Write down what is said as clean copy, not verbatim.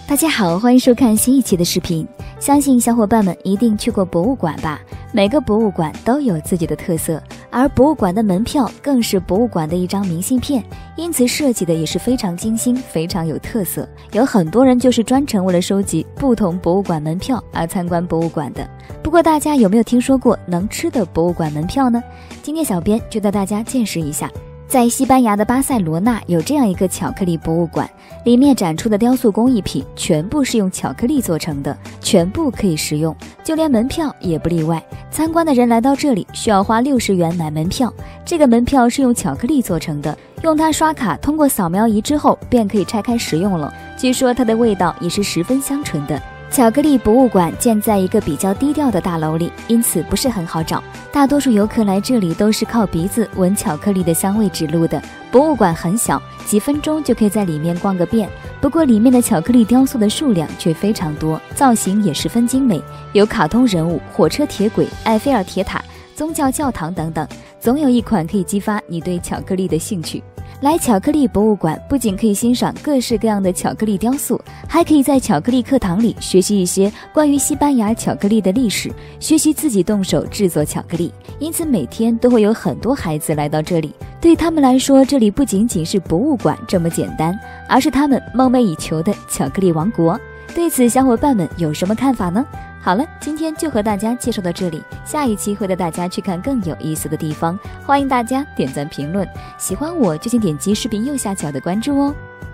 大家好，欢迎收看新一期的视频。相信小伙伴们一定去过博物馆吧？每个博物馆都有自己的特色，而博物馆的门票更是博物馆的一张明信片，因此设计的也是非常精心，非常有特色。有很多人就是专程为了收集不同博物馆门票而参观博物馆的。不过大家有没有听说过能吃的博物馆门票呢？今天小编就带大家见识一下。在西班牙的巴塞罗那有这样一个巧克力博物馆，里面展出的雕塑工艺品全部是用巧克力做成的，全部可以食用，就连门票也不例外。参观的人来到这里需要花60元买门票，这个门票是用巧克力做成的，用它刷卡通过扫描仪之后便可以拆开食用了。据说它的味道也是十分香醇的。巧克力博物馆建在一个比较低调的大楼里，因此不是很好找，大多数游客来这里都是靠鼻子闻巧克力的香味指路的。博物馆很小，几分钟就可以在里面逛个遍，不过里面的巧克力雕塑的数量却非常多，造型也十分精美，有卡通人物、火车铁轨、埃菲尔铁塔、宗教教堂等等，总有一款可以激发你对巧克力的兴趣。来巧克力博物馆不仅可以欣赏各式各样的巧克力雕塑，还可以在巧克力课堂里学习一些关于西班牙巧克力的历史，学习自己动手制作巧克力。因此每天都会有很多孩子来到这里，对他们来说，这里不仅仅是博物馆这么简单，而是他们梦寐以求的巧克力王国。对此小伙伴们有什么看法呢？好了，今天就和大家介绍到这里，下一期会带大家去看更有意思的地方，欢迎大家点赞评论，喜欢我就请点击视频右下角的关注哦。